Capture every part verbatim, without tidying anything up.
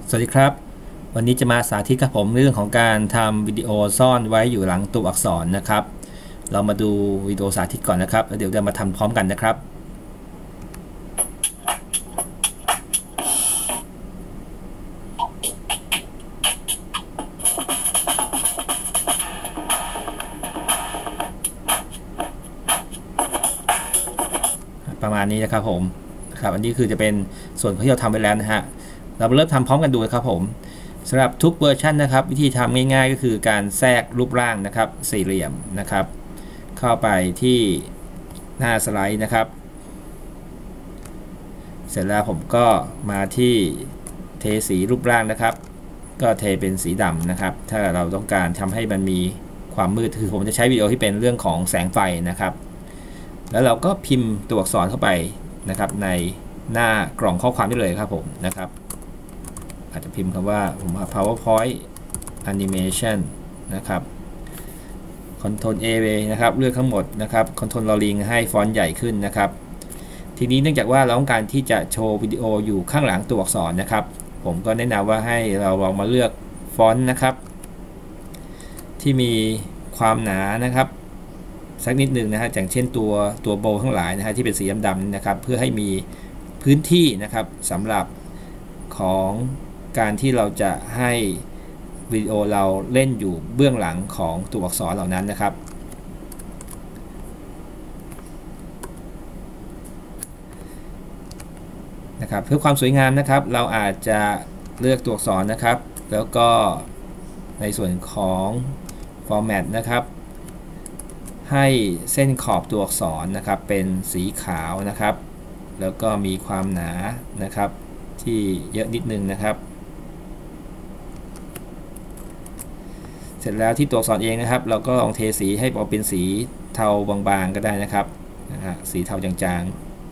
สวัสดีครับวันนี้จะมาสาธิตกับผมเรื่องของการทำวิดีโอซ่อนไว้อยู่หลังตัวอักษรนะครับเรามาดูวิดีโอสาธิตก่อนนะครับแล้วเดี๋ยวจะมาทำพร้อมกันนะครับประมาณนี้นะครับผมครับอันนี้คือจะเป็นส่วนที่เราทำไปแล้วนะฮะเราเริ่มทำพร้อมกันดูครับผมสำหรับทุกเวอร์ชันนะครับวิธีทำง่ายๆก็คือการแทรกรูปร่างนะครับสี่เหลี่ยมนะครับเข้าไปที่หน้าสไลด์นะครับเสร็จแล้วผมก็มาที่เทสีรูปร่างนะครับก็เทเป็นสีดำนะครับถ้าเราต้องการทำให้มันมีความมืดคือผมจะใช้วิดีโอที่เป็นเรื่องของแสงไฟนะครับแล้วเราก็พิมพ์ตัวอักษรเข้าไปนะครับในหน้ากล่องข้อความได้เลยครับผมนะครับอาจจะพิมพ์คำว่าผม PowerPoint Animation นะครับ Ctrl A นะครับเลือกทั้งหมดนะครับ Ctrl ลอลิงให้ฟอนต์ใหญ่ขึ้นนะครับทีนี้เนื่องจากว่าเราต้องการที่จะโชว์วิดีโออยู่ข้างหลังตัวอักษรนะครับผมก็แนะนำว่าให้เราลองมาเลือกฟอนต์นะครับที่มีความหนานะครับสักนิดหนึ่งนะฮะอย่างเช่นตัวตัวโบว์ทั้งหลายนะฮะที่เป็นสีดำๆนะครับเพื่อให้มีพื้นที่นะครับสำหรับของการที่เราจะให้วิดีโอเราเล่นอยู่เบื้องหลังของตัวอักษรเหล่านั้นนะครับนะครับเพื่อความสวยงามนะครับเราอาจจะเลือกตัวอักษรนะครับแล้วก็ในส่วนของ format นะครับให้เส้นขอบตัวอักษรนะครับเป็นสีขาวนะครับแล้วก็มีความหนานะครับที่เยอะนิดนึงนะครับเสร็จแล้วที่ตัวอักษรเองนะครับเราก็ลองเทสีให้ออกเป็นสีเทาบางๆก็ได้นะครับนะฮะสีเทาจาง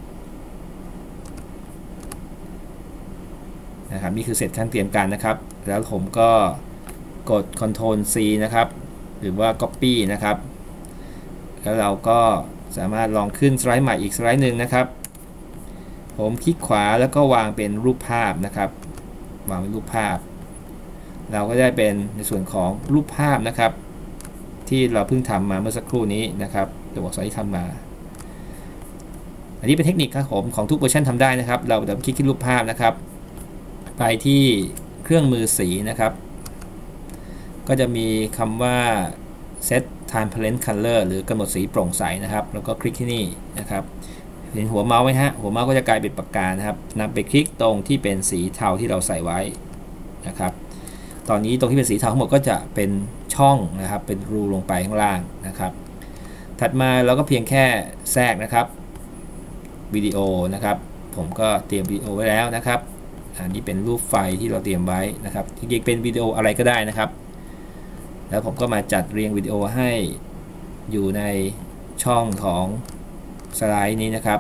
ๆนะครับนี่คือเสร็จขั้นเตรียมการนะครับแล้วผมก็กด Ctrl C นะครับหรือว่า Copy นะครับแล้วเราก็สามารถลองขึ้นสไลด์ใหม่อีกสไลด์หนึ่งนะครับผมคลิกขวาแล้วก็วางเป็นรูปภาพนะครับวางเป็นรูปภาพเราก็ได้เป็นในส่วนของรูปภาพนะครับที่เราเพิ่งทำมาเมื่อสักครู่นี้นะครับตัวอักษรที่ทำมาอันนี้เป็นเทคนิคครับผมของทุกเวอร์ชันทำได้นะครับเราเดี๋ยวคลิกที่รูปภาพนะครับไปที่เครื่องมือสีนะครับก็จะมีคำว่า set transparent color หรือกำหนดสีโปร่งใสนะครับแล้วก็คลิกที่นี่นะครับเห็นหัวเมาส์ไหมฮะหัวเมาส์ก็จะกลายเป็นปากกานะครับนำไปคลิกตรงที่เป็นสีเทาที่เราใส่ไว้นะครับตอนนี้ตรงที่เป็นสีเทาทั้งหมดก็จะเป็นช่องนะครับเป็นรูลงไปข้างล่างนะครับถัดมาเราก็เพียงแค่แทรกนะครับวิดีโอนะครับผมก็เตรียมวิดีโอไว้แล้วนะครับอันนี้เป็นรูปไฟที่เราเตรียมไว้นะครับจริงๆเป็นวิดีโออะไรก็ได้นะครับแล้วผมก็มาจัดเรียงวิดีโอให้อยู่ในช่องของสไลด์นี้นะครับ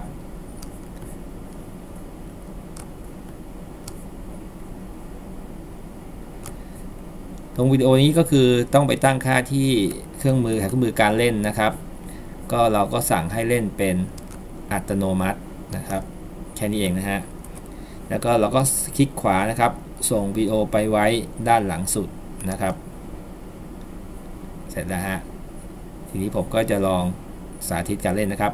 ตรงวิดีโอนี้ก็คือต้องไปตั้งค่าที่เครื่องมือเครื่องมือการเล่นนะครับก็เราก็สั่งให้เล่นเป็นอัตโนมัตินะครับแค่นี้เองนะฮะแล้วก็เราก็คลิกขวานะครับส่งวิดีโอไปไว้ด้านหลังสุดนะครับเสร็จแล้วฮะทีนี้ผมก็จะลองสาธิตการเล่นนะครับ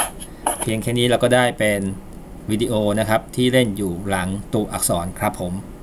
เพียงแค่นี้เราก็ได้เป็นวิดีโอนะครับที่เล่นอยู่หลังตัวอักษรครับผม